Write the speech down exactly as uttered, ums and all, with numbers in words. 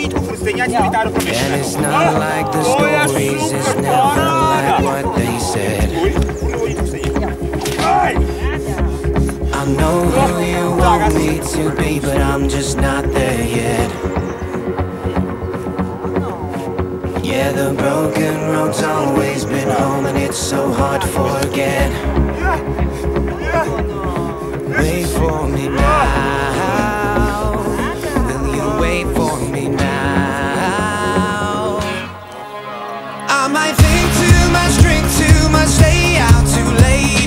And it's not like the stories, it's never like what they said. I know who you want me to be, but I'm just not there yet. Yeah, the broken road's always been home, and it's so hard to forget. Wait for me now. Will you wait for me now? I might think too much, drink too much, stay out too late.